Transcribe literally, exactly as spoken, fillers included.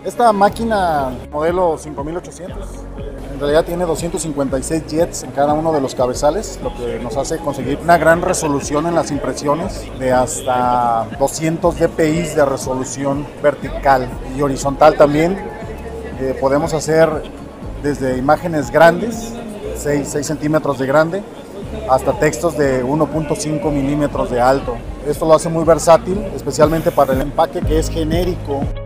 Esta máquina modelo cinco mil ochocientos en realidad tiene doscientos cincuenta y seis jets en cada uno de los cabezales, lo que nos hace conseguir una gran resolución en las impresiones de hasta doscientos D P I de resolución vertical y horizontal también. Eh, podemos hacer desde imágenes grandes, seis centímetros de grande, hasta textos de uno punto cinco milímetros de alto. Esto lo hace muy versátil, especialmente para el empaque que es genérico.